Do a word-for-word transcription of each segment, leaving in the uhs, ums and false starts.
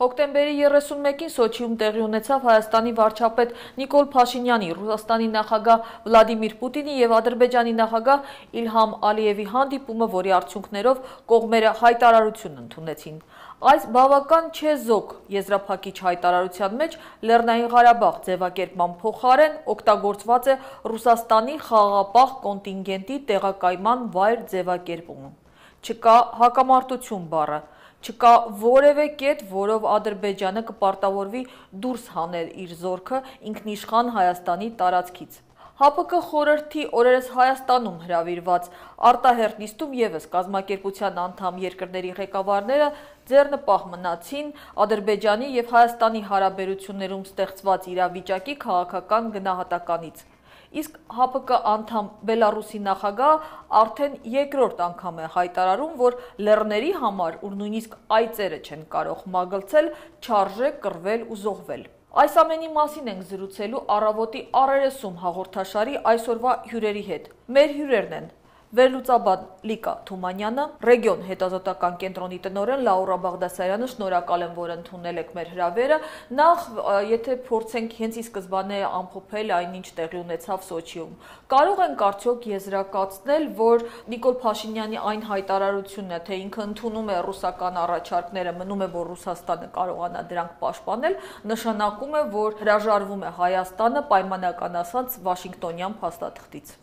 Հոկտեմբերի երեսունմեկին Սոչիում տեղի ունեցավ Հայաստանի վարչապետ Նիկոլ Փաշինյանի, Ռուսաստանի նախագահ Վլադիմիր Պուտինի և Ադրբեջանի նախագահ Իլհամ Ալիևի հանդիպումը, որի արդյունքներով կողմերը հայտարարություն ընդունեցին։ Այս բավական չեզոք եզրափակիչ հայտարարության մեջ Լեռնային Ղարաբաղ ձևակերպման փոխարեն օգտագործված է Ռուսաստանի խաղաղապահ կոնտինգենտի տեղակայման վայր ձևակերպումը։ Չկա հակամարտություն բառը, չկա որևէ կետ, որով Ադրբեջանը կպարտավորվի դուրս հանել իր զորքը ինքնիշխան Հայաստանի տարածքից։ ՀԱՊԿ խորհրդի օրերս Հայաստանում հրավիրված արտահերթ նիստում ևս կազմակերպության անդամ երկրների ղեկավարները ձեռնպահ մնացին Ադրբեջանի և Հայաստանի հարաբերություններում ստեղծված իրավիճակի քաղաքական գնահատականից։ Իսկ ՀԱՊԿ անդամ Բելառուսի նախագահը արդեն երկրորդ անգամ է հայտարարում, որ լեռների համար, ուր նույնիսկ այծերը չեն կարող մագլցել, չարժե կռվել ու զոհվել։ Այս ամենի մասին ենք զրուցելու առավոտի առերեսում հաղորդաշարի այսօրվա հյուրերի հետ։ Մեր հյուրերն են վերլուծաբան Լիկա Թումանյանը, Ռեգիոն հետազոտական կենտրոնի տնօրեն Լաուրա Բաղդասարյանը, շնորհակալ եմ, որ ընդունել եք մեր հրավերը։ Նախ, եթե փորձենք հենց ի սկզբանե ամփոփել այն, ինչ տեղի ունեցավ Սոչիում, կարող ենք արդյոք եզրակացնել, որ Նիկոլ Փաշինյանի այն հայտարարությունը, թե ինքը ընդունում է ռուսական առաջարկները, մնում է, որ Ռուսաստանը կարողանա դրանք պաշտպանել, նշանակում է, որ հրաժարվում է Հայաստանը պայմանական ասած Վաշինգտոնյան փաստաթղթից։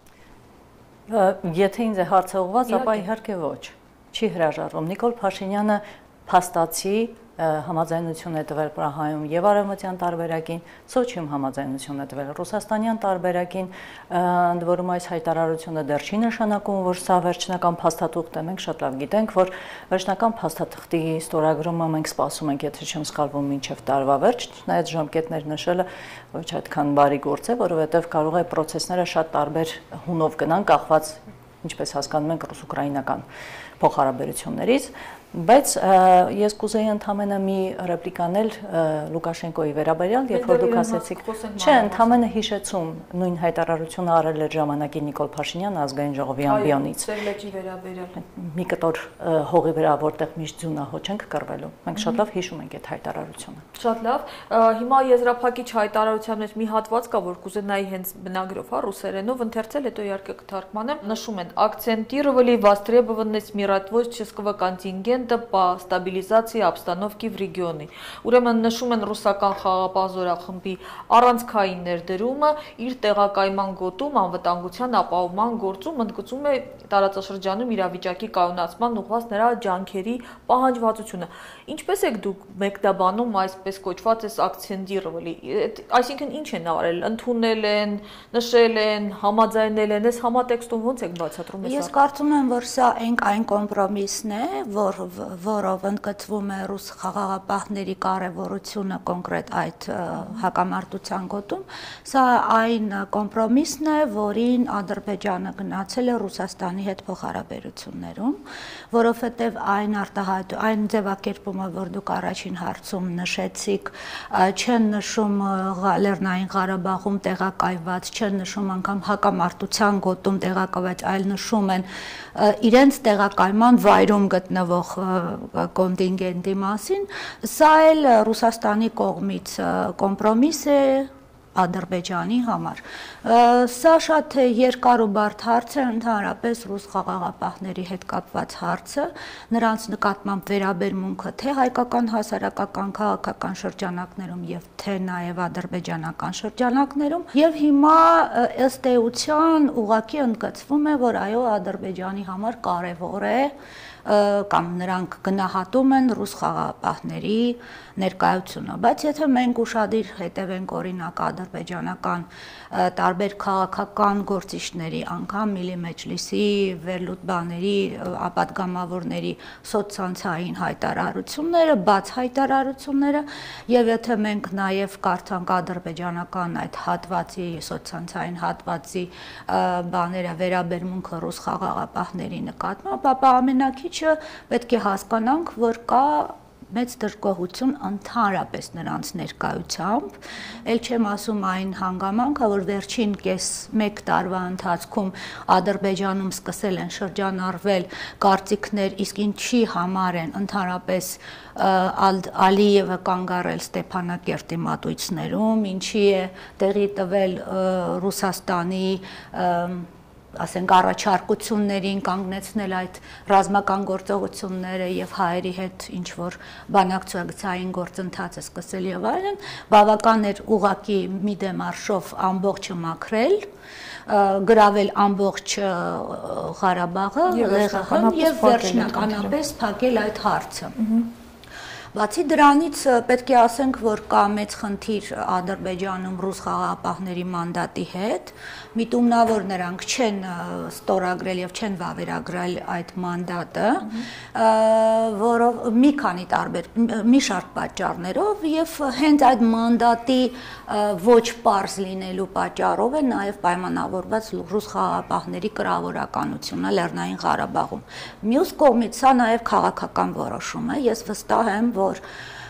Եթե ինձ է հարցը ուղղված, ապա իհարկե ոչ, չի հրաժարվում։ Նիկոլ Փաշինյանը փաստացի համաձայնություն է տվել Պրահայում եւ արևմտյան տարբերակին, Սոչիում համաձայնություն է տվել ռուսաստանյան տարբերակին, ընդ որում այս հայտարարությունը դեռ չի նշանակում, որ սա վերջնական փաստաթուղթ է։ Մենք շատ լավ գիտենք, որ վերջնական փաստաթղթի ստորագրումը մենք սպասում ենք, եթե չեմ սխալվում, մինչև տարվա վերջ, չնայած ժամկետներ նշելը ոչ այդքան բարի գործ է, որովհետեւ կարող է պրոցեսները շատ տարբեր հունով գնան, կախված, ինչպես հասկանում ենք, ռուս-ուկրաինական փոխհարաբերություններից, բայց ես կուզեի ընդամենը մի ռեպլիկ անել Լուկաշենկոյի վերաբերյալ, երբ որ դուք ասեցիք, չէ, ընդամենը հիշեցում նույն հայտարարությունը արել էր ժամանակի Նիկոլ Փաշինյանը ազգային ժողովի ամբիոնից։ Մի կտոր հողի վրա, որտեղ միշտ ձյունահոչ ենք կռվելու։ Մենք շատ լավ հիշում ենք այդ հայտարարությունը։ Շատ լավ։ Հիմա եզրափակիչ հայտարարության մեջ մի հատված կա, որ կուզենայի հենց բնագրով, հա, ռուսերենով ընթերցել, հետո իհարկե կթարգմանեմ։ Նշում են. «Акцентировали востребованность миротворческого контингента по стабилизации обстановки в регионе». Ուրեմն նշում են ռուսական խաղաղապահ զորախմբի առանցքային ներդրումը իր տեղակայման գոտում անվտանգության ապահովման գործում, ընդգծում է տարածաշրջանում իրավիճակի կայունացման ուղղված նրա ջանքերի պահանջվածությունը։ Ինչպես եք դուք մեկնաբանում այսպես կոչված էս акцентировали, այսինքն ինչ են արել, ընդունել են, նշել են, համաձայնել են, այս համատեքստում ոնց եք բացատրում այս։ Ես կարծում եմ, որ սա այն կոմպրոմիսն է, որ որով ընդգծվում է ռուս խաղաղապահների կարևորությունը կոնկրետ այդ հակամարտության գոտում, սա այն կոմպրոմիսն է, որին Ադրբեջանը գնացել է Ռուսաստանի հետ փոխհարաբերություններում, որովհետև այն արտահայտ այն ձևակերպումը, որ դուք առաջին հարցում նշեցիք, չեն նշում Լեռնային Ղարաբաղում տեղակայված, չեն նշում անգամ հակամարտության գոտում տեղակայված, այլ նշում են իրենց տեղակայման վայրում գտնվող կոնտինգենտի մասին, սա էլ Ռուսաստանի կողմից կոմպրոմիս է Ադրբեջանի համար։ Սա շատ երկար ու բարդ հարց է, ընդհանրապես ռուս խաղաղապահների հետ կապված հարցը, նրանց նկատմամբ վերաբերմունքը թե հայկական հասարակական քաղաքական շրջանակներում եւ թե նաեւ ադրբեջանական շրջանակներում, եւ հիմա ըստ էության ուղղակի ընդգծվում է, որ այո, Ադրբեջանի համար կարեւոր է կամ նրանք գնահատում են ռուս խաղաղապահների ներկայությունը, բայց եթե մենք ուշադիր հետևենք օրինակ ադրբեջանական տարբեր քաղաքական գործիչների, անգամ Միլի Մեջլիսի, վերլուտբաների, ապատգամավորների սոցցանցային հայտարարությունները, բաց հայտարարությունները, եւ եթե մենք նաեւ կարդանք ադրբեջանական այդ հատվածի սոցցանցային հատվածի բաները վերաբերմունքը ռուս խաղաղապահների նկատմամբ, ապա ամենակիչը պետք է հասկանանք, որ կա մեծ դժգոհություն ընդհանրապես նրանց ներկայությամբ, ել չեմ ասում այն հանգամանքը, որ վերջին կես մեկ տարվա ընթացքում Ադրբեջանում սկսել են շրջանառվել կարծիքներ, իսկ ինչի համար են ընդհանրապես Ալիևը կանգ առել Ստեփանակերտի մատույցներում, ինչի է տեղի տվել Ռուսաստանի ասենք առաջարկություններին կանգնեցնել այդ ռազմական գործողությունները եւ հայերի հետ ինչ որ բանակցային գործընթացը սկսել եւ այլն, բավական էր ուղակի մի դեմարշով ամբողջը մաքրել, գրավել ամբողջ Ղարաբաղը եւ վերջնականապես փակել այդ հարցը։ Բացի դրանից պետք է ասենք, որ կա մեծ խնդիր Ադրբեջանում ռուս խաղաղապահների մանդատի հետ, միտումնավոր նրանք չեն ստորագրել եւ չեն վավերագրել այդ մանդատը, որով մի քանի տարբեր մի շարք պատճառներով եւ հենց այդ մանդատի ոչ պարզ լինելու պատճառով է նաեւ պայմանավորված ռուս խաղաղապահների կրավորականությունը Լեռնային Ղարաբաղում։ Մյուս կողմից սա նաեւ քաղաքական որոշում է, ես վստահ եմ, որ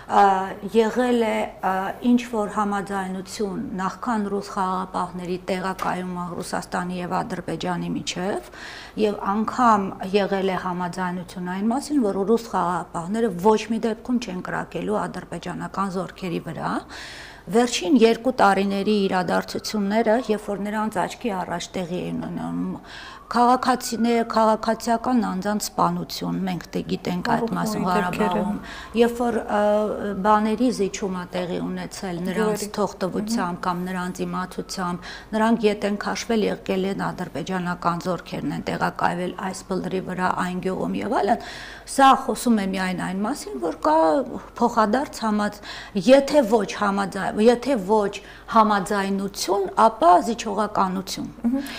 եղել է ինչ որ համաձայնություն նախքան ռուս խաղաղապահների տեղակայումը Ռուսաստանի եւ Ադրբեջանի միջեւ եւ անգամ եղել է համաձայնություն այն մասին, որ ռուս խաղաղապահները ոչ մի դեպքում չեն կրակելու ադրբեջանական զորքերի վրա։ Վերջին երկու տարիների իրադարձությունները, երբ որ նրանց աչքի առաջ տեղի էին ունենում քաղաքացիները, քաղաքացիական անձանց սպանություն, մենք դե գիտենք այդ մասը Ղարաբաղում, երբ որ բաների զիջումը տեղի ունեցել նրանց թողտվությամբ կամ նրանց իմացությամբ, նրանք ետ են քաշվել, եղել են ադրբեջանական զորքերն են տեղակայվել այս բլրի վրա, այն գյուղում եւ այլն, սա խոսում է միայն այն մասին, որ կա փոխադարձ համաձ, եթե ոչ համաձայն, եթե ոչ համաձայնություն, ապա զիջողականություն։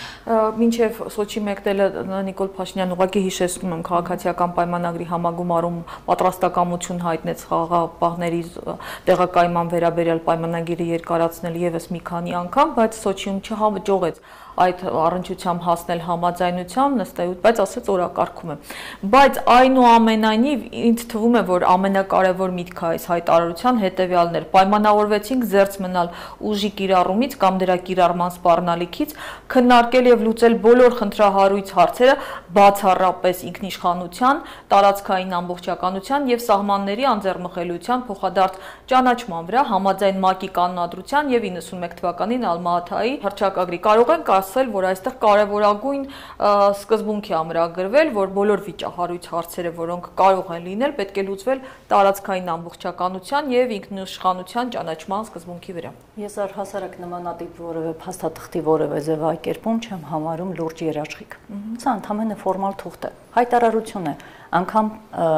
Մինչև Սոչի մեկնելը Նիկոլ Փաշինյան ուղղակի հիշեցնում եմ քաղաքացիական պայմանագրի համագումարում պատրաստակամություն հայտնեց խաղաղապահների տեղակայման վերաբերյալ պայմանագիրը երկարացնել եւս մի քանի անգամ, բայց Սոչիում չհաջողեց այդ առնչությամբ հասնել համաձայնության, նստել, բայց ասեց օրակարգում է։ Բայց այնուամենայնիվ ինձ թվում է, որ ամենակարևոր միտքը այս հայտարարության հետևյալն էր. պայմանավորվեցինք զերծ մնալ ուժի կիրառումից կամ դրա կիրառման սպառնալիքից, քննարկել եւ լուծել բոլոր խնդրահարույց հարցերը բացառապես ինքնիշխանության, տարածքային ամբողջականության եւ սահմանների անձեռմխելիության փոխադարձ ճանաչման վրա համաձայն ՄԱԿ-ի կանոնադրության եւ իննսունմեկ թվականին Ալմատայի հռչակագրի կարող ենք ասել, որ այստեղ կարևորագույն սկզբունք է ամրագրվել, որ բոլոր վիճահարույց հարցերը, որոնք կարող են լինել, պետք է լուծվել տարածքային ամբողջականության եւ ինքնիշխանության ճանաչման սկզբունքի վրա։ Ես առհասարակ նմանատիպ որևէ փաստաթղթի որևէ ձևակերպում չեմ համարում լուրջ երաշխիք։ Սա ընդհանրապես ֆորմալ թուղթ է, հայտարարություն է, անգամ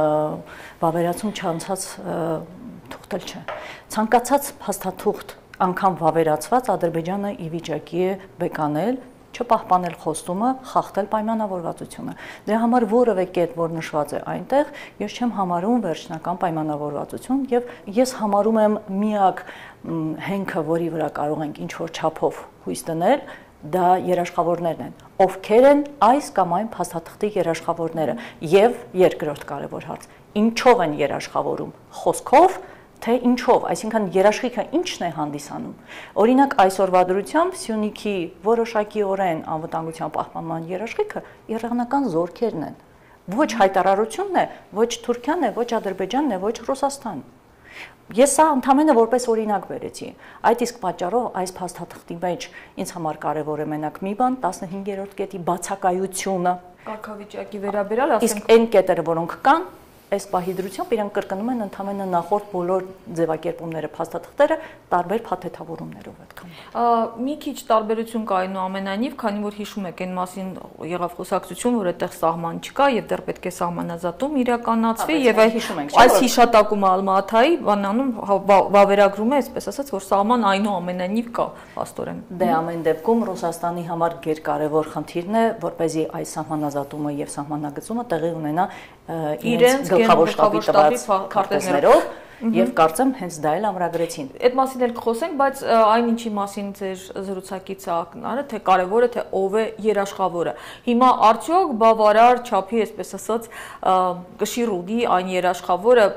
վավերացում չանցած թուղթ էլ չէ։ Ցանկացած փաստաթուղթ անգամ վավերացված Ադրբեջանը ի վիճակի է բեկանել, չպահպանել խոստումը, խախտել պայմանավորվածությունը։ Դրա համար որևէ կետ, որ նշված է այնտեղ, ես չեմ համարում վերջնական պայմանավորվածություն եւ ես համարում եմ միակ հենքը, որի վրա կարող ենք ինչ-որ չափով հույս դնել, դա երաշխավորներն են, ովքեր են այս կամ այն փաստաթղթի երաշխավորները եւ երկրորդ կարևոր հարց, ինչով են երաշխավորում, խոսքով թե ինչով, այսինքն երաշխիքը ինչն է հանդիսանում։ Օրինակ այսօրվա դրությամբ Սյունիքի որոշակիորեն անվտանգության պահպանման երաշխիքը իրանական զորքերն են։ Ոչ հայտարարությունն է, ոչ Թուրքիան է, ոչ Ադրբեջանն է, ոչ Ռուսաստանն։ Ես սա ընդհանրապես որպես օրինակ բերեցի։ Այդ իսկ պատճառով այս փաստաթղթի մեջ ինձ համար կարևոր է մենակ մի բան, տասնհինգերորդ կետի բացակայությունը։ Կարգավիճակի վերաբերյալ ասենք, իսկ այն կետերը, որոնք կան, այս պահի դրությամբ իրանք կրկնում են ընդհանրապես նախորդ բոլոր ձևակերպումները, փաստաթղթերը տարբեր փաթեթավորումներով այդքան։ Մի քիչ տարբերություն կա այնուամենայնիվ, քանի որ հիշում եք, այն մասին եղավ խոսակցություն, որ այդտեղ սահման չկա եւ դեռ պետք է սահմանազատում իրականացվի եւ այս հիշատակումը Ալմատայի բանանում վավերագրում է, այսպես ասած, որ սահման այնուամենայնիվ կա աստորեն։ Դե ամեն դեպքում Ռուսաստանի համար գերկարևոր խնդիրն է, որպեսզի այս սահմանազատումը եւ սահմանագծումը տեղի ունենա իրենց գլխավոր շտաբի տված քարտեզներով եւ կարծեմ հենց դա էլ ամրագրեցին։ Այդ մասին էլ կխոսենք, բայց այն ինչի մասին ձեր զրուցակիցը ակնարը, թե կարևորը թե ով է երաշխավորը։ Հիմա արդյոք բավարար չափի, այսպես ասած, կշիռ ուղի այն երաշխավորը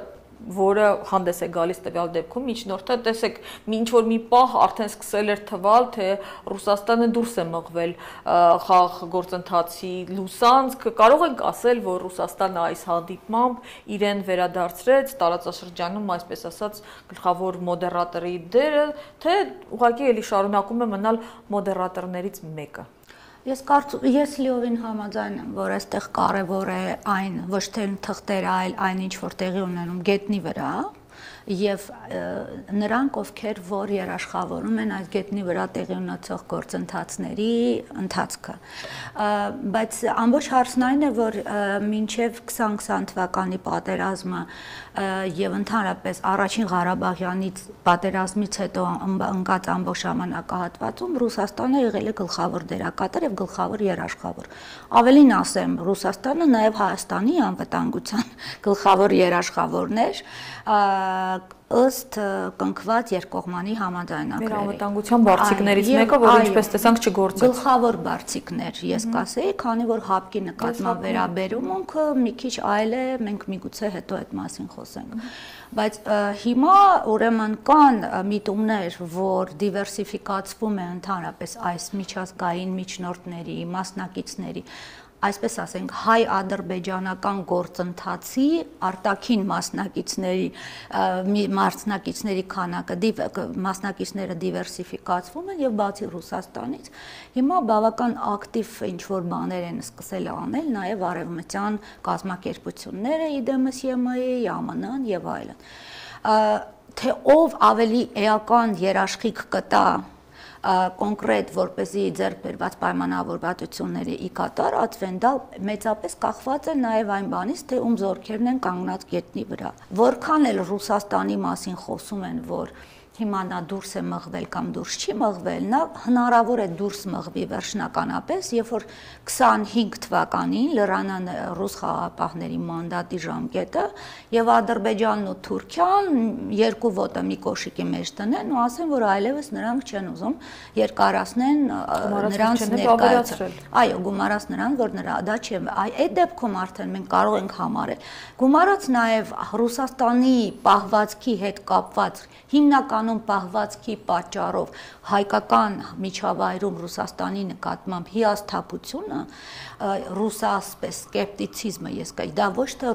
որը հանդես է գալիս տվյալ դեպքում միջնորդը, տեսեք, ինչ որ մի պահ արդեն սկսել էր թվալ, թե Ռուսաստանը դուրս է մղվել խաղ գործընթացի լուսանցք, կարող ենք ասել, որ Ռուսաստանը այս հանդիպմամբ իրեն վերադարձրեց տարածաշրջանում, այսպես ասած, գլխավոր մոդերատորի դերը, թե ուղղակի էլի շարունակում է մնալ մոդերատորներից մեկը։ Ես կարծում ես լիովին համաձայն եմ, որ այստեղ կարևոր է այն ոչ թե թղթերը, այլ այն ինչ որ տեղի ունենում գետնի վրա, եւ նրանք, ովքեր որ երաշխավորում են այս գետնի վրա տեղի ունեցող գործընթացների ընթացքը։ Բայց ամբողջ հարցն այն է, որ մինչև քսան քսան թվականի պատերազմը եւ ընդհանրապես առաջին Ղարաբաղյանից պատերազմից հետո ընկած ամբողջ ժամանակահատվածում Ռուսաստանը եղել է գլխավոր դերակատար եւ գլխավոր երաշխավոր։ Ավելին ասեմ, Ռուսաստանը նաեւ Հայաստանի անվտանգության գլխավոր երաշխավորն էր, ըստ կնքված երկկողմանի համաձայնագրերի։ Մեր անվտանգության բարձիկներից մեկը, որ ինչպես տեսանք չգործեց։ Գլխավոր բարձիկներ, ես կասեի, քանի որ հապկի նկատմամբ վերաբերումունքը մի քիչ այլ է, մենք միգուցե հետո այդ մասին խոսենք։ Բայց հիմա ուրեմն կան միտումներ, որ դիվերսիֆիկացվում է ընդհանրապես այս միջազգային միջնորդների, մասնակիցների, այսպես ասենք, հայ-ադրբեջանական գործընթացի արտաքին մասնակիցների մասնակիցների քանակը մասնակիցները դիվերսիֆիկացվում են եւ բացի Ռուսաստանից հիմա բավական ակտիվ ինչ որ բաներ են սկսել անել նաեւ արևմտյան կազմակերպությունները իդեմս ԵՄ-ի, ԵԱՄՆ-ն եւ այլն։ Թե ով ավելի էական երաշխիք կտա կոնկրետ որպեսզի ձեռք բերված պայմանավորվածությունները ի կատար ածվեն, դա մեծապես կախված է նաև այն բանից, թե ում զորքերն են կանգնած գետնի վրա։ Որքան էլ Ռուսաստանի մասին խոսում են, որ հիմա նա դուրս է մղվել կամ դուրս չի մղվել, նա հնարավոր է դուրս մղվի վերջնականապես, երբ որ քսանհինգ թվականին լրանան ռուս խաղաղապահների մանդատի ժամկետը եւ Ադրբեջանն ու Թուրքիան երկու ոտը մի կոշիկի մեջ տնեն ու ասեն, որ այլևս նրանք չեն ուզում երկարացնեն նրանց ներկայացրել։ Այո, գումարած նրան, որ նրա դա չէ, այդ դեպքում արդեն մենք կարող ենք համարել։ Գումարած նաեւ Ռուսաստանի պահվածքի հետ կապված հիմնական պահվածքի պատճառով հայկական միջավայրում Ռուսաստանի նկատմամբ հիասթափությունը, ռուսասպես սկեպտիցիզմը, ես կայի, դա ոչ թե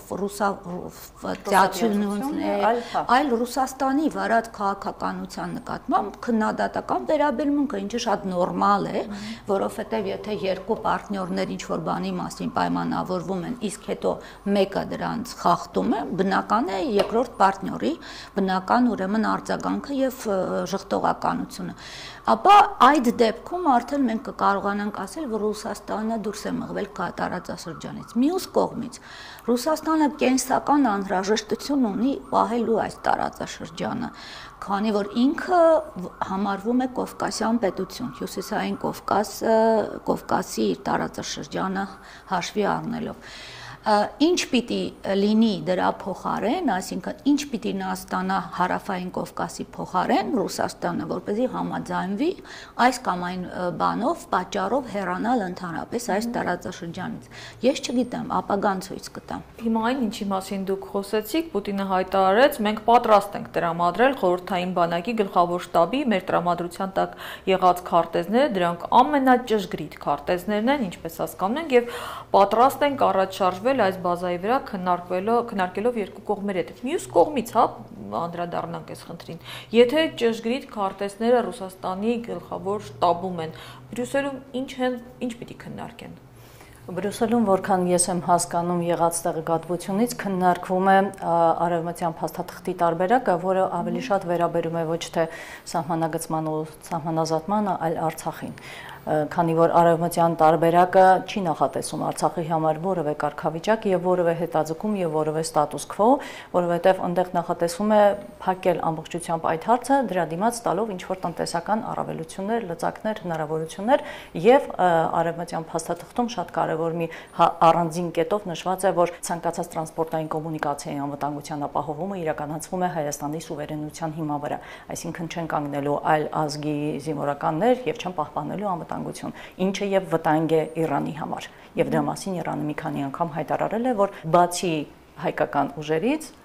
ռուսոֆիացիոնն է, այլ Ռուսաստանի վարած քաղաքականության նկատմամբ քննադատական վերաբերմունքը, ինչը շատ նորմալ է, որովհետև եթե երկու պարտներներ ինչ որ բանի մասին պայմանավորվում են, իսկ հետո մեկը դրանց խախտում է, բնական է երկրորդ պարտների բնական ուրեմն արձագանքը եւ ժխտողականությունը։ Ապա այդ դեպքում արդեն մենք կկարողանանք ասել, որ Ռուսաստանը դուրս է մղվել տարածաշրջանից։ Մյուս կողմից Ռուսաստանը կենսական անհրաժեշտություն ունի պահելու այս տարածաշրջանը, քանի որ ինքը համարվում է Կովկասյան պետություն, Հյուսիսային Կովկաս, Կովկասի տարածաշրջանը հաշվի առնելով։ Ինչ պիտի լինի դրա փոխարեն, այսինքն ինչ պիտի նա ստանա հարավային Կովկասի փոխարեն Ռուսաստանը, որպեսզի համաձայնվի այս կամ այն բանով, պատճառով հեռանալ ընդհանրապես այս տարածաշրջանից։ Ես չգիտեմ, ապագան ցույց կտա։ Հիմա այն ինչի մասին դուք խոսեցիք, Պուտինը հայտարարեց, մենք պատրաստ ենք տրամադրել խորհրդային բանակի գլխավոր շտաբի մեր տրամադրության տակ եղած քարտեզները, դրանք ամենաճշգրիտ քարտեզներն են, ինչպես հասկանում ենք, եւ պատրաստ ենք առաջ շարժվել այս բազայի վրա քննարկելով երկու կողմերի հետ։ Մյուս կողմից, հա, անդրադառնանք այս խնդրին։ Եթե ճշգրիտ քարտեզները Ռուսաստանի գլխավոր շտաբում են, Բրյուսելում ինչ են, ինչ պիտի քննարկեն։ Բրյուսելում, որքան ես եմ հասկանում եղած տեղեկատվությունից, քննարկվում է արևմտյան փաստաթղթի տարբերակը, որը ավելի շատ վերաբերում է ոչ թե սահմանագծման ու սահմանազատմանը, այլ Արցախին։ Քանի որ արևմտյան տարբերակը չի նախատեսում Արցախի համար որևէ կարգավիճակ եւ որևէ հետաձգում եւ որևէ ստատուս քվո, որովհետեւ այնտեղ նախատեսվում է փակել ամբողջությամբ այդ հարցը, դրա դիմաց տալով ինչ որ տնտեսական առավելություններ, լծակներ, հնարավորություններ եւ արևմտյան փաստաթղթում շատ կարեւոր մի առանձին կետով նշված է, որ ցանկացած տրանսպորտային կոմունիկացիայի անվտանգության ապահովումը իրականացվում է Հայաստանի սուվերենության հիման վրա, այսինքն չեն կանգնելու այլ ազգի զինվորականներ եւ չեն պահպանելու անվտանգություն, ինչը եւ վտանգ է Իրանի համար։ Եվ դրա մասին Իրանը մի քանի անգամ հայտարարել է, որ բացի հայկական ուժերից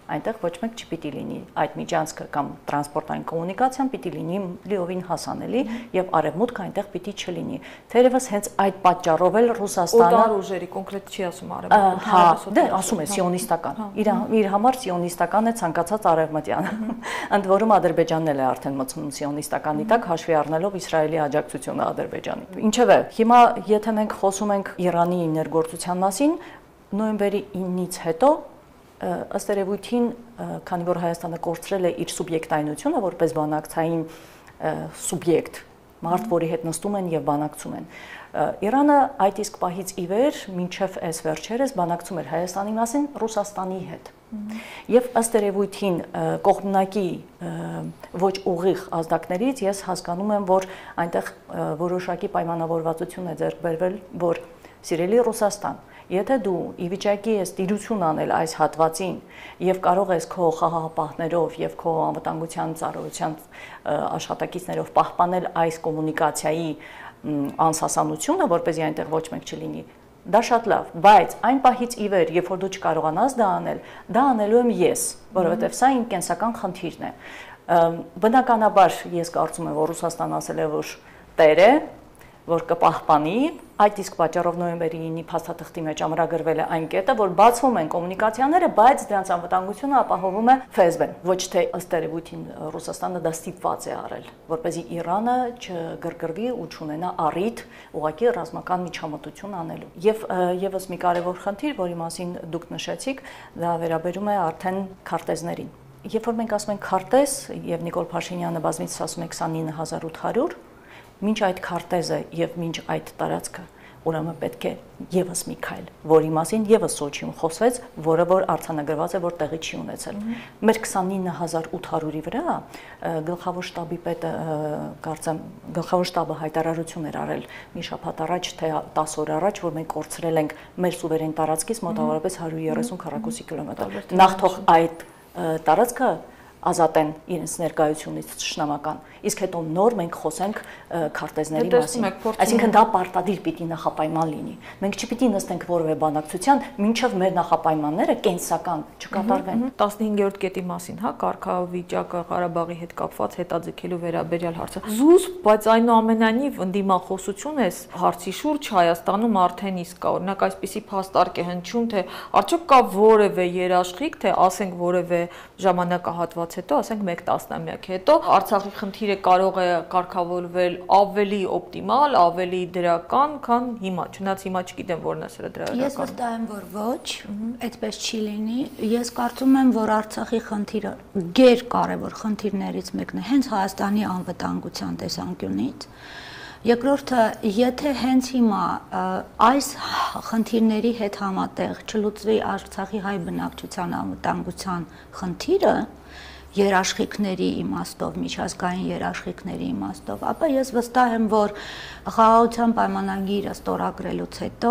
այնտեղ ոչ մեկ չպիտի լինի այդ միջանցքը կամ տրանսպորտային կոմունիկացիան պիտի լինի լիովին հասանելի եւ արևմուտքը այնտեղ պիտի չլինի։ Թերևս հենց այդ պատճառով էլ Ռուսաստանը օտար ուժերի կոնկրետ չի ասում արևմուտքը, հա, դե ասում է սիոնիստական։ Իր իր համար սիոնիստական է ցանկացած արևմտյան։ Ընդ որում Ադրբեջանն էլ է արդեն մտցնում սիոնիստականի տակ, հաշվի առնելով Իսրայելի աջակցությունը Ադրբեջանի։ Ինչևէ, հիմա եթե մենք խոսում ենք Իրանի ներգործության մասին, նոյեմբերի ինից հետո ըստ երևույթին, քանի որ Հայաստանը կորցրել է իր սուբյեկտայնությունը որպես բանակցային սուբյեկտ, մարդ, որի հետ նստում են եւ բանակցում են, Իրանը այդ իսկ պահից ի վեր մինչև այս վերջերս բանակցում էր Հայաստանի մասին Ռուսաստանի հետ։ Եվ ըստ երևույթին կողմնակի ոչ ուղիղ ազդակներից ես հասկանում եմ, որ այնտեղ որոշակի պայմանավորվածություն է ձեռք բերվել, որ սիրելի Ռուսաստան, եթե դու ի վիճակի ես տիրություն անել այս հատվածին եւ կարող ես քո խաղաղապահներով եւ քո անվտանգության ծառայության աշխատակիցներով պահպանել այս կոմունիկացիայի անսասանությունը, որպեսզի այնտեղ ոչ մեկ չլինի, դա շատ լավ, բայց այն պահից ի վեր, երբ որ դու չկարողանաս դա անել, դա անելու եմ ես, որովհետեւ սա իմ կենսական խնդիրն է։ Բնականաբար ես կարծում եմ, որ Ռուսաստանը ասել է, որ տեր է, որ կպահպանի, այդ իսկ պատճառով նոյեմբերի ինի փաստաթղթի մեջ ամրագրվել է այն կետը, որ բացվում են կոմունիկացիաները, բայց դրանց անվտանգությունը ապահովում է Ֆ S B-ն, ոչ թե ըստ երևույթին Ռուսաստանը դա ստիպված է արել, որպեսզի Իրանը չգրգռվի ու չունենա առիթ ուղղակի ռազմական միջամտություն անելու։ Եվ եւս մի կարևոր խնդիր, որի մասին դուք նշեցիք, դա վերաբերում է արդեն քարտեզներին։ Երբ որ մենք ասում ենք քարտեզ, եւ Նիկոլ Փաշինյանը բազմիցս ասում է քսանինը հազար ութ հարյուր, մինչ այդ քարտեզը եւ մինչ այդ տարածքը, ուրեմն պետք է եւս մի քայլ, որի մասին եւս Սոչիում խոսվեց, որը որ արձանագրված է, որ տեղի չի ունեցել։ Մեր քսանինը հազար ութ հարյուրի վրա գլխավոր շտաբի պետը, կարծեմ, գլխավոր շտաբը հայտարարություն էր արել մի շաբաթ առաջ, թե տասը օր առաջ, որ մենք կորցրել ենք մեր սուվերեն տարածքից մոտավորապես հարյուր երեսուն քառակուսի կիլոմետր։ Նախ թող այդ տարածքը ազատեն իրենց ներկայությունից ճշնամական, իսկ հետո նոր մենք խոսենք քարտեզների մասին։ Այսինքն դա պարտադիր պիտի նախապայման լինի։ Մենք չպիտի նստենք որևէ բանակցության, մինչև մեր նախապայմանները կենսական չկատարվեն։ տասնհինգերորդ կետի մասին, հա, կարգավիճակը Ղարաբաղի հետ կապված հետաձգելու վերաբերյալ հարցը։ Զուս, բայց այնուամենայնիվ ընդդիմախոսություն է հարցի շուրջ Հայաստանում արդեն իսկ կա, օրինակ այսպիսի փաստարկ է հնչում, թե արդյոք կա որևէ երաշխիք, թե ասենք որևէ ժամանակահատված հետո, ասենք մեկ տասնամյակ հետո Արցախի խնդիրը կարող է կարգավորվել ավելի օպտիմալ, ավելի դրական, քան հիմա։ Չնայած հիմա չգիտեմ որն է սրա դրական։ Ես վստահ եմ, որ ոչ, այդպես չի լինի։ Ես կարծում եմ, որ Արցախի խնդիրը գեր կարևոր խնդիրներից մեկն է հենց Հայաստանի անվտանգության տեսանկյունից։ Երկրորդը, եթե հենց հիմա այս խնդիրների հետ համատեղ չլուծվի Արցախի հայ բնակչության անվտանգության խնդիրը, երաշխիքների իմաստով, միջազգային երաշխիքների իմաստով, ապա ես վստահ եմ, որ խաղաղության պայմանագիրը ստորագրելուց հետո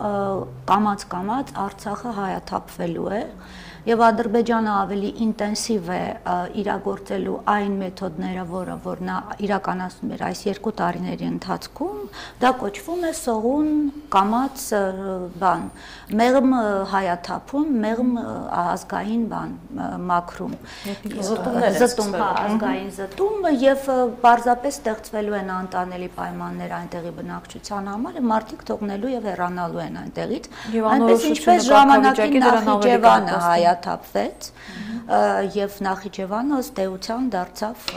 կամաց-կամաց Արցախը հայաթափվելու է եւ Ադրբեջանը ավելի ինտենսիվ է իրագործելու այն մեթոդները, որը որ նա իրականացնում էր այս երկու տարիների ընթացքում, դա կոչվում է սողուն կամաց բան, մեղմ հայաթափում, մեղմ ազգային բան, մաքրում, զտում, ազգային զտում եւ պարզապես ստեղծվելու են անտանելի պայմաններ այնտեղի բնակչության համար, մարդիկ թողնելու եւ հեռանալու են այնտեղից, այնպես ինչպես ժամանակին Նախիջևանը հայաթափվեց եւ Նախիջևանը ըստ էության դարձավ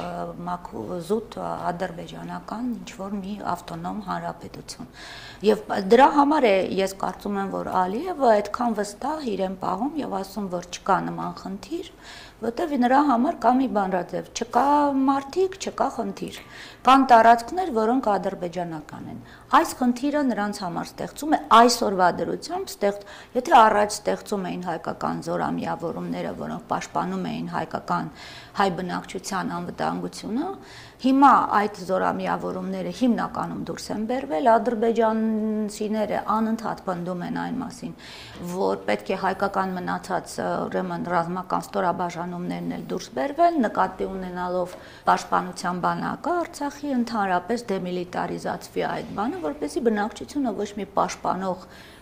զուտ ադրբեջանական ինչ-որ մի ավտոնոմ հանրապետություն։ Եվ դրա համար է ես կարծում եմ, որ Ալիևը այդքան վստահ իրեն պահում եւ ասում, որ չկա նման խնդիր, որտեվ նրա համար կա մի բանրաձև, չկա մարդիկ, չկա խնդիր։ Կան տարածքներ, որոնք ադրբեջանական են։ Այս խնդիրը նրանց համար ստեղծում է այսօրվա դրությամբ, ստեղծ, եթե առաջ ստեղծում էին հայկական զորամիավորումները, որոնք պաշտպանում էին հայկական հայ բնակչության անվտանգությունը, հիմա այդ զորամիավորումները հիմնականում դուրս են բերվել, ադրբեջանցիները անընդհատ պնդում են այն մասին, որ պետք է հայկական մնացած ուրեմն ռազմական ստորաբաժանումներն էլ դուրս բերվեն, նկատի ունենալով պաշտպանության բանակը Արցախի ընդհանրապես դեմիլիտարիզացվի այդ բանը, որպեսզի բնակչությունը ոչ մի պաշտպանող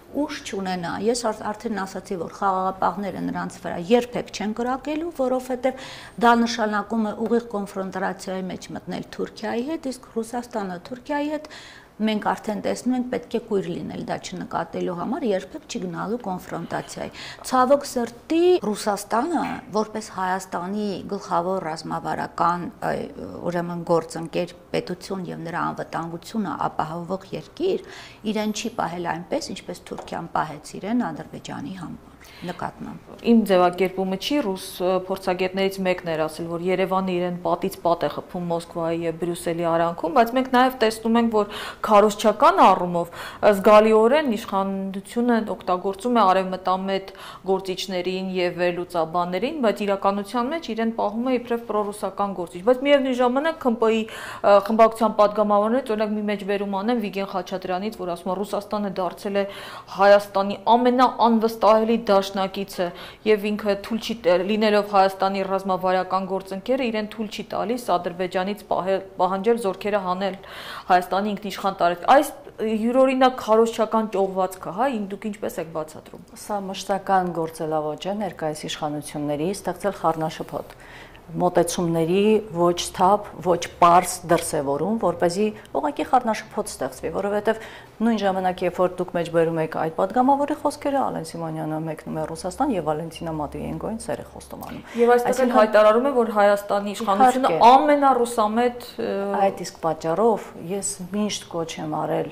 ուժ չունենա։ Ես արդեն ասացի, որ խաղաղապահները նրանց վրա երբեք չեն կրակելու, որովհետև դա նշանակում է ուղիղ կոնֆրոնտացիայի մեջ մտնել Թուրքիայի հետ, իսկ Ռուսաստանը Թուրքիայի հետ մենք արդեն տեսնում ենք պետք է կույր լինել դա չնկատելու համար, երբեք չգնալու կոնֆրոնտացիայի։ Ցավոք սրտի Ռուսաստանը որպես Հայաստանի գլխավոր ռազմավարական ուրեմն գործընկեր պետություն եւ նրա անվտանգությունը ապահովող երկիր իրեն չի պահել այնպես, ինչպես Թուրքիան պահեց իրեն Ադրբեջանի համար նկատմամբ։ Իմ ձևակերպումը չի, ռուս փորձագետներից մեկն էր ասել, որ Երևանը իրեն պատից պատ է խփում Մոսկվայի եւ Բրյուսելի արանքում, բայց մենք նաեւ տեսնում ենք, որ քարոզչական առումով զգալիորեն իշխանությունը օգտագործում է արևմտամետ գործիչներին եւ վերլուծաբաններին, բայց իրականության մեջ իրեն պահում է իբրև պրոռուսական գործիչ։ Բայց միևնույն ժամանակ ՔՄՊ-ի խմբակցության падգամավորներից օրինակ մի մեջբերում անեն Վիգեն Խաչատրյանից, որ ասում է Ռուսաստանը դարձել է Հայաստանի ամենաանվստահելի դաշնակիցը եւ ինքը թույլ չի լինելով Հայաստանի ռազմավարական գործընկերը իրեն թույլ չի տալիս Ադրբեջանից պահանջել զորքերը հանել Հայաստանի ինքնիշխան տարածք։ Այս յուրօրինակ քարոզչական ճողվածքը, հա, դուք ինչպես եք բացատրում։ Սա մշտական գործելավոճ է ներկայիս իշխանությունների ստեղծել խառնաշփոթ մոտեցումների ոչ թափ, ոչ պարզ դրսևորում, որպեսզի ուղղակի խառնաշփոթ ստեղծվի, որովհետև նույն ժամանակ, երբ որ դուք մեջբերում եք այդ падգամավորի խոսքերը, Ալեն Սիմոնյանը մեկնում է Ռուսաստան եւ Վալենտինա Մատվիենկոին սեր է խոստովանում։ Եվ այստեղ հայտարարում է, որ Հայաստանի իշխանությունը ամենառուսամետ այդ իսկ պատճառով ես միշտ կոչ եմ արել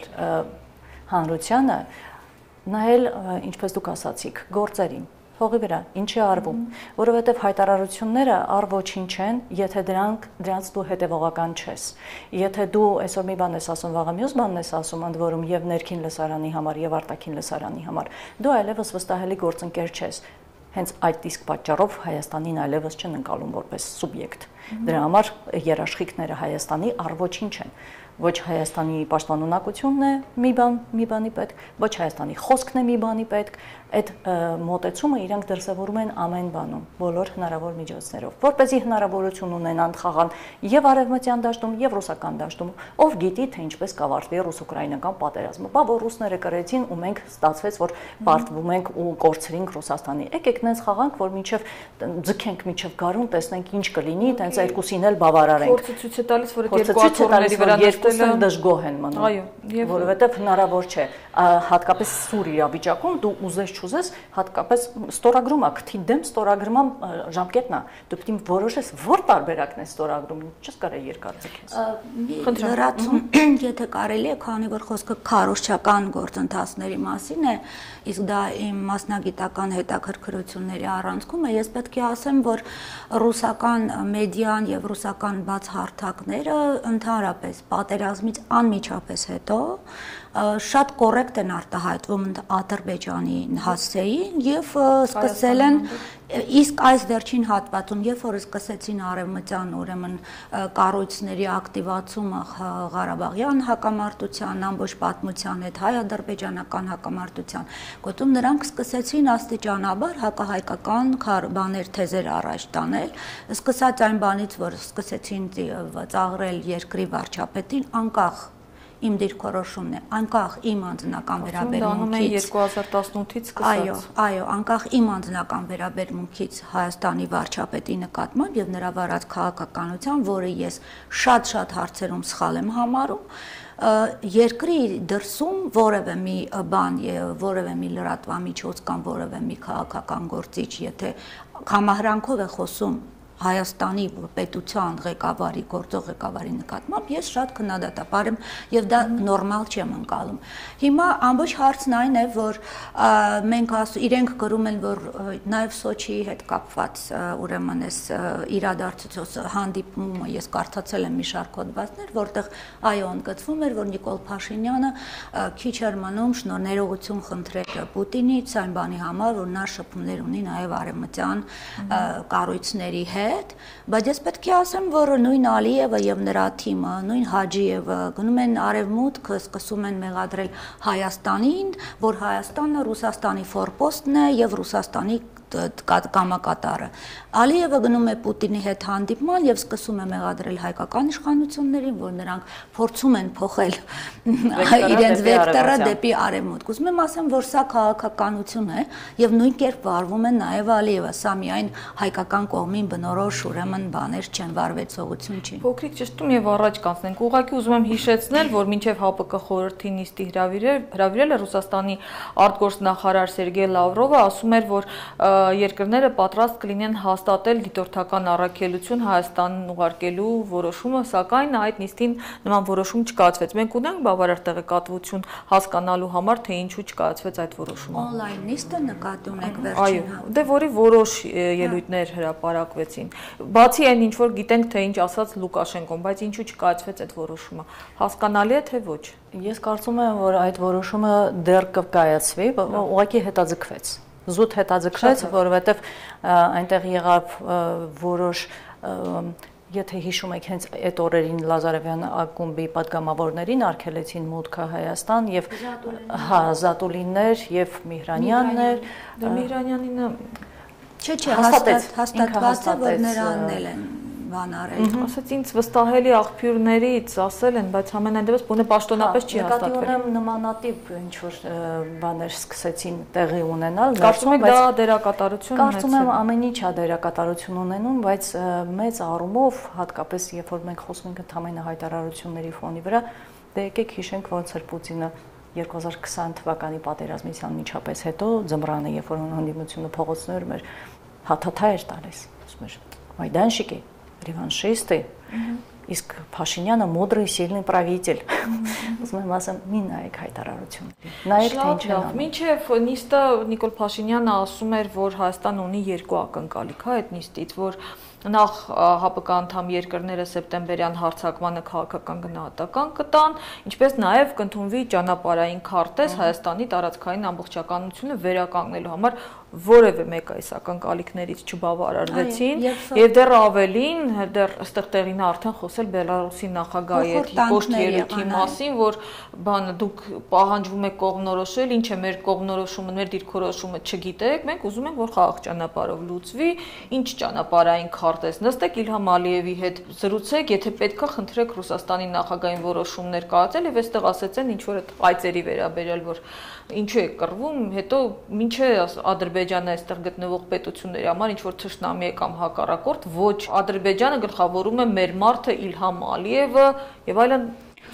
հանրությանը նայել, ինչպես դուք ասացիք, գործերին։ Փողի վրա ինչ է արվում, որովհետև հայտարարությունները առ ոչինչ են, եթե դրանք դրանց դու հետևողական չես։ Եթե դու այսօր մի բան ես ասում, վաղը մյուս բանն ես ասում, ընդ որում եւ ներքին լսարանի համար եւ արտաքին լսարանի համար, դու այլևս վստահելի գործընկեր չես։ Հենց այդ իսկ պատճառով Հայաստանին այլևս չեն ընկալում որպես սուբյեկտ։ Դրա համար երաշխիքները Հայաստանի առ ոչինչ են։ Ոչ Հայաստանի պաշտպանունակությունն է մի բան, մի բանի պետք, ոչ Հայաստանի խոսքն է մի բանի պետք, այդ մոտեցումը իրանք դրսևորում են ամեն բանում, բոլոր հնարավոր միջոցներով, որպեսզի հնարավորություն ունենան խաղան եւ արևմտյան դաշտում եւ ռուսական դաշտում, ով գիտի թե ինչպես կավարտվի ռուս-ուկրաինական պատերազմը։ Բա որ ռուսները կրեցին ու մենք ստացվեց, որ պարտվում ենք ու կորցրինք Ռուսաստանի։ Եկեք նենց խաղանք, որ մինչեւ ձգենք մինչեւ գարուն, տեսնենք ինչ կլինի, տենց երկուսին էլ բավարարենք։ Փորձը ցույց է տալիս, որ այդ երկու աթոռների վրա երկուսն դժգոհ են մնում։ Այո, որովհետև հնարավոր չէ, հատկապես սուր իրավիճակում դու ուզես չուզես, հատկապես ստորագրումա, քթի դեմ ստորագրման ժամկետն է։ Դու պետք է որոշես, որ տարբերակն է ստորագրում, չես կարող երկար ձգես։ Լրացում, եթե կարելի է, քանի որ խոսքը քարոզչական գործընթացների մասին է, իսկ դա իմ մասնագիտական հետաքրքրությունների առանցքում է, ես պետք է ասեմ, որ ռուսական մեդիան եւ ռուսական բաց հարթակները ընդհանրապես պատերազմից անմիջապես հետո շատ կոռեկտ են արտահայտվում Ադրբեջանի հասցեին եւ սկսել են իսկ այս վերջին հատվածում, երբ որ սկսեցին արևմտյան ուրեմն կառույցների ակտիվացումը Ղարաբաղյան հակամարտության ամբողջ պատմության հետ հայ-ադրբեջանական հակամարտության գոտում նրանք սկսեցին աստիճանաբար հակահայկական բաներ թեզեր առաջ տանել, սկսած այն բանից, որ սկսեցին ծաղրել երկրի վարչապետին անկախ իմ դիրքորոշումն է, անկախ իմ անձնական վերաբերմունքից երկու հազար տասնութից սկսած։ Այո, այո, անկախ իմ անձնական վերաբերմունքից Հայաստանի վարչապետի նկատմամբ եւ նրա վարած քաղաքականության, որը ես շատ-շատ հարցերում սխալ եմ համարում, երկրի դրսում որևէ մի բան, որևէ մի լրատվամիջոց կամ որևէ մի քաղաքական գործիչ, եթե համահրանքով է խոսում Հայաստանի պետության ղեկավարի, գործող ղեկավարի նկատմամբ ես շատ քննադատապար եմ եւ դա նորմալ չեմ ընկալում։ Հիմա ամբողջ հարցն այն է, որ մենք իրենք գրում են, որ նաեւ Սոչիի հետ կապված ուրեմն էս իրադարձությունց հանդիպումը ես կարդացել եմ մի շարք հոդվածներ, որտեղ այո ընդգծվում էր, որ Նիկոլ Փաշինյանը քիչ էր մնում շնորհներողություն խնդրել Պուտինից այն բանի համար, որ նա շփումներ ունի նաեւ արևմտյան կառույցների հետ, բայց ես պետք է ասեմ, որ նույն Ալիևը եւ նրա թիմը, նույն Հաջիևը գնում են արևմուտք, սկսում են մեղադրել Հայաստանին, որ Հայաստանը Ռուսաստանի ֆորպոստն է եւ Ռուսաստանի կամակատարը։ Ալիևը գնում է Պուտինի հետ հանդիպման եւ սկսում է մեղադրել հայկական իշխանություններին, որ նրանք փորձում են փոխել իրենց վեկտորը դեպի արևմուտք։ Ուզում եմ ասեմ, որ սա քաղաքականություն է եւ նույն կերպ վարվում է նաեւ Ալիևը։ Սա միայն հայկական կողմին բնորոշ ուրեմն բաներ չեն, վարվեցողություն չի։ Փոքրիկ ճշտում եւ առաջ կանցնենք։ Ուղղակի ուզում եմ հիշեցնել, որ մինչեւ ՀԱՊԿ խորհրդի նիստի հրավիրելը Ռուսաստանի արտգործնախարար Սերգեյ Լավրովը ասում էր, որ երկրները պատրաստ կլինեն հաստատել դիտորդական առաքելություն Հայաստանին ուղարկելու որոշումը, սակայն այդ նիստին նման որոշում չկայացվեց։ Մենք ունենք բավարար տեղեկատվություն հասկանալու համար, թե ինչու չկայացվեց այդ որոշումը։ Օնլայն նիստը նկատի ունեք վերջին։ Այո, դե որի որոշ ելույթներ հրապարակվեցին։ Բացի այն, ինչ որ գիտենք, թե ինչ ասաց Լուկաշենկոն, բայց ինչու չկայացվեց այդ որոշումը։ Հասկանալի է, թե ոչ։ Ես կարծում եմ, որ այդ որոշումը դեռ կկայացվի, ուղղակի հետաձգվեց։ Զուտ հետաձգվեց, որովհետև այնտեղ եղավ որոշ, եթե հիշում եք, հենց այդ օրերին Լազարևյան ակումբի պատգամավորներին արգելեցին մուտքը Հայաստան եւ հա Զատուլիններ եւ Միհրանյաններ։ Դե Միհրանյանինը չէ, չէ, հաստատ հաստատված է, որ նրան են բանարել։ Ասած ինձ վստահելի աղբյուրներից ասել են, բայց համենայնդեպս բունը պաշտոնապես չի հաստատվել։ Նկատի ունեմ նմանատիպ ինչ որ բաներ սկսեցին տեղի ունենալ։ Կարծում եք դա դերակատարություն ունեցել։ Կարծում եմ ամեն ինչ է դերակատարություն ունենում, բայց մեծ առումով, հատկապես երբ որ մենք խոսում ենք ընդհանրապես հայտարարությունների ֆոնի վրա, դե եկեք հիշենք ոնց էր Պուտինը երկու հազար քսան թվականի պատերազմից անմիջապես հետո ձմռանը, երբ որ հանդիպությունը փողոցներում էր, հաթաթա էր տալիս, ասում էր Майданщики, реваншисты, իսկ Փաշինյանը մոդրый сильный правитель։ Ուզում եմ ասեմ, մի նայեք հայտարարություններին։ Նայեք թե ինչ են։ Մինչև նիստը Նիկոլ Փաշինյանը ասում էր, որ Հայաստանը ունի երկու ակնկալիք, հա, այդ նիստից, որ նախ ՀԱՊԿ անդամ երկրները սեպտեմբերյան հարձակմանը քաղաքական գնահատական կտան, ինչպես նաև կընդունվի ճանապարհային քարտեզ Հայաստանի տարածքային ամբողջականությունը վերականգնելու համար, որևէ մեկ այս ակնկալիքներից չբավարարվեցին եւ դեռ ավելին, դեռ ըստեղ տեղին արդեն խոսել Բելարուսի նախագահի հետ հիպոշտ մասին, որ բանը դուք պահանջվում եք կողմնորոշել, ինչ է մեր կողմնորոշումը, մեր դիրքորոշումը չգիտեք, մենք ուզում ենք, որ խաղաղ ճանապարհով լուծվի, ինչ ճանապարհային քարտեզ, նստեք Իլհամ Ալիևի հետ զրուցեք, եթե պետքա խնդրեք Ռուսաստանի նախագահային որոշումներ կայացել եւ այստեղ ասեցեն ինչ որ այդ այցերի վերաբերյալ, որ ինչու է կռվում, հետո ինչ է Ադրբեջանը այստեղ գտնվող պետությունների համար ինչ որ թշնամի է կամ հակառակորդ, ոչ, Ադրբեջանը գլխավորում է մեր մարդը Իլհամ Ալիևը եւ այլն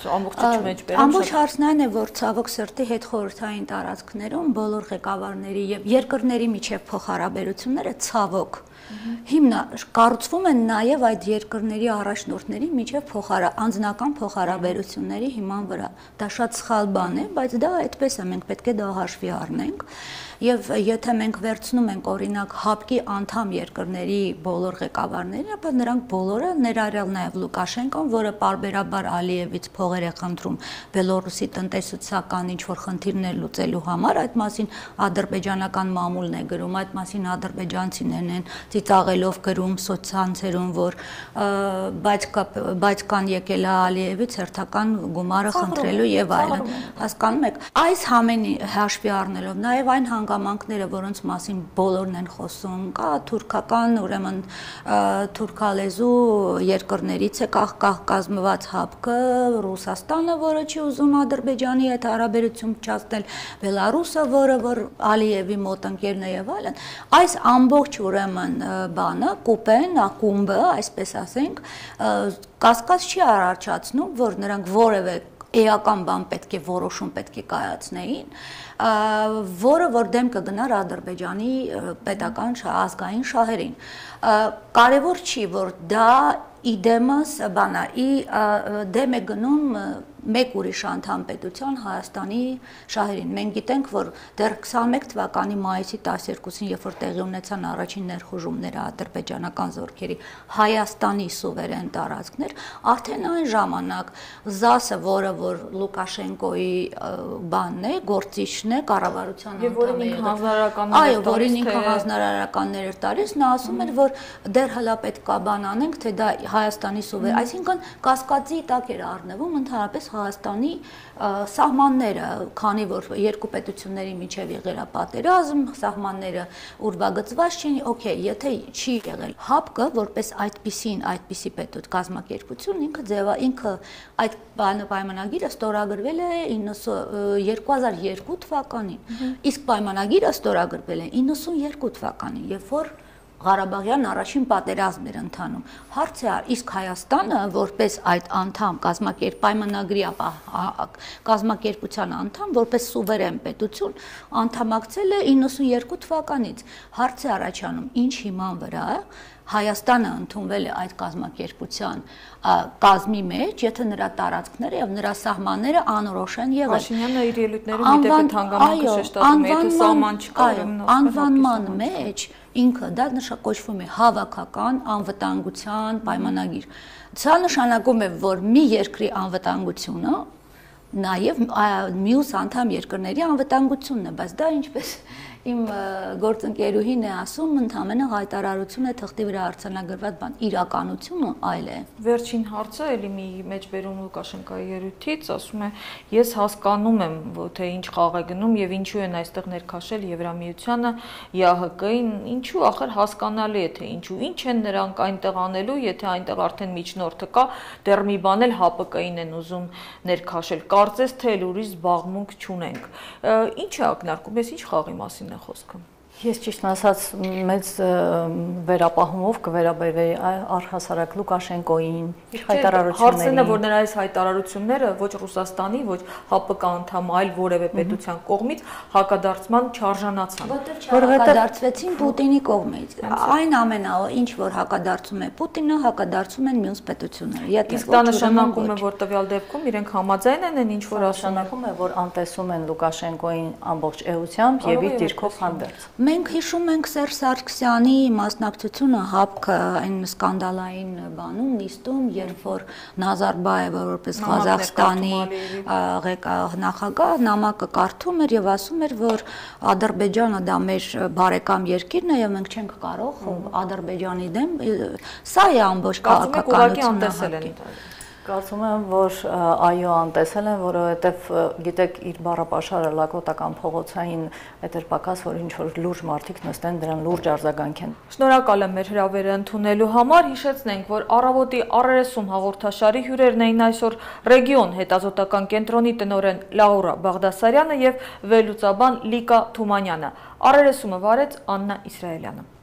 Ամբողջ հարցն այն է, որ ցավոք սրտի հետ խորհրդային տարածքներում բոլոր ղեկավարների եւ երկրների միջև փոխհարաբերությունները ցավոք հիմնա կառուցվում են նաեւ այդ երկրների առաջնորդների միջև փոխհարա անձնական փոխհարաբերությունների հիման վրա։ Դա շատ սխալ բան է, բայց դա այդպես է, մենք պետք է դա հաշվի առնենք։ Եվ եթե մենք վերցնում ենք օրինակ ՀԱՊԿ-ի անդամ երկրների բոլոր ղեկավարներին, ապա նրանք բոլորը ներառյալ նաև Լուկաշենկոն, որը պարբերաբար Ալիևից փողեր է խնդրում Բելոռուսի տնտեսության ինչ-որ խնդիրներ լուծելու համար, այդ մասին ադրբեջանական մամուլն է գրում, այդ մասին ադրբեջանցիներն են ծիծաղելով գրում սոցցանցերում, որ բայց բայց կան եկել է Ալիևից հերթական գումարը խնդրելու եւ այլն։ Հասկանում եք, այս ամենի հաշվի առնելով նաև այն հանգամանքները, որոնց մասին բոլորն են խոսում, կա թուրքական, ուրեմն թուրքալեզու երկրներից է կազմված ՀԱՊԿ, Ռուսաստանը, որը չի ուզում Ադրբեջանի հետ հարաբերություն փչացնել, Բելարուսը, որը որ Ալիևի մոտ ընկերն է եւ այլն, այս ամբողջ ուրեմն բանը, կուպեն, ակումբը, այսպես ասենք, կասկած չի առաջացնում, որ նրանք որևէ էական բան պետք է որոշում պետք է կայացնեին, որը որ դեմ կգնար Ադրբեջանի պետական ազգային շահերին։ Կարևոր չի, որ դա իդեմս բանա, ի դեմ է գնում մեկ ուրիշ անդամ պետության Հայաստանի շահերին։ Մենք գիտենք, որ դեռ քսանմեկ թվականի մայիսի տասներկուսին, երբ որ տեղի ունեցան առաջին ներխուժումները ադրբեջանական զորքերի Հայաստանի սուվերեն տարածքներ, արդեն այն ժամանակ ԶԱՍ-ը, որը որ Լուկաշենկոյի բանն է, գործիչն է, կառավարության անդամ է, այո, որին ինքը հանձնարարականներ էր տալիս, նա ասում էր, որ դեռ հլա պետք է բան անենք, թե դա Հայաստանի սուվեր, այսինքն կասկածի տակ էր առնվում ընդհանրապես Հայաստանի սահմանները, քանի որ երկու պետությունների միջև եղել է պատերազմ, սահմանները ուրվագծված չեն, օքեյ, եթե չի եղել հապկը, որպես այդպիսին, այդպիսի պետոց կազմակերպություն, ինքը ձևա, ինքը այդ պայմանագիրը ստորագրվել է երկու հազար երկու թվականին, իսկ պայմանագիրը ստորագրվել է իննսունյերկու թվականին, երբ որ Ղարաբաղյան առաջին պատերազմն էր ընթանում։ Հարց է, իսկ Հայաստանը, որպես այդ անդամ կազմակերպ պայմանագրի կազմակերպության անդամ, որպես սուվերեն պետություն, անդամակցել է իննսունյերկու թվականից։ Հարց է առաջանում, ինչ հիման վրա Հայաստանը ընդունվել է այդ կազմակերպության կազմի մեջ, եթե նրա տարածքները եւ նրա սահմանները անորոշ են եղել։ Փաշինյանը իր ելույթներում մի դեպք հանգամանքը շեշտադրում է, եթե սահման չկա, անվանման մեջ ինքը դա նշանակում է հավաքական անվտանգության պայմանագիր։ Սա նշանակում է, որ մի երկրի անվտանգությունը նաև մյուս անդամ երկրների անվտանգությունն է, բայց դա ինչպես իմ գործընկերուհին է ասում, ընդհանրապես հայտարարություն է թղթի վրա արձանագրված բան, իրականությունը այլ է։ Վերջին հարցը էլի մի մեջբերում Լուկաշենկոյի ելույթից, ասում է, ես հասկանում եմ, թե ինչ խաղ է գնում եւ ինչու են այստեղ ներքաշել Եվրամիությանը, ԵԱՀԿ-ին, ինչու ախր հասկանալի է թե ինչու, ինչ են նրանք այնտեղ անելու, եթե այնտեղ արդեն միջնորդը կա, դեռ մի բան էլ ՀԱՊԿ-ին են ուզում ներքաշել, կարծես թե ուրիշ զբաղմունք չունենք։ Ինչ է ակնարկում, ես ինչ խաղի մասին է խոսքը։ Ես ճիշտ ասած մեծ վերապահումով կվերաբերվեի առհասարակ Լուկաշենկոյին, իր հայտարարություններին։ Հարցն է, որ նրա այս հայտարարությունները ոչ Ռուսաստանի, ոչ ՀԱՊԿ անդամ, այլ որևէ պետության կողմից հակադարձման չարժանացան։ Որովհետև հակադարձվեցին Պուտինի կողմից։ Այն ամենը, ինչ որ հակադարձում է Պուտինը, հակադարձում են մյուս պետությունները։ Իսկ դա նշանակում է, որ տվյալ դեպքում իրենք համաձայն են, ինչ որ նշանակում է, որ անտեսում են Լուկաշենկոյին ամբողջ էությամբ եւ իր դիրքով հանդերձ։ Մենք հիշում ենք Սերժ Սարգսյանի մասնակցությունը ՀԱՊԿ այն սկանդալային բանում, նիստում, երբ որ Նազարբաևը որպես Ղազախստանի նախագահ նամակը կարդում էր եւ ասում էր, որ Ադրբեջանը դա մեր բարեկամ երկիրն է եւ մենք չենք կարող Ադրբեջանի դեմ, սա է ամբողջ քաղաքականությունը։ Կարծում եմ, որ այո անտեսել են, որովհետև գիտեք իր բառապաշարը լակոտական փողոցային էտերպակաս, որ ինչ որ լուրջ մարդիկ նստեն դրան լուրջ արձագանքեն։ Շնորհակալ եմ մեր հրավերը ընդունելու համար, հիշեցնենք, որ Առավոտի առերեսում հաղորդաշարի հյուրերն էին այսօր Ռեգիոն հետազոտական կենտրոնի տնօրեն Լաուրա Բաղդասարյանը եւ վերլուծաբան Լիկա Թումանյանը։ Առերեսումը վարեց Աննա Իսրայելյանը։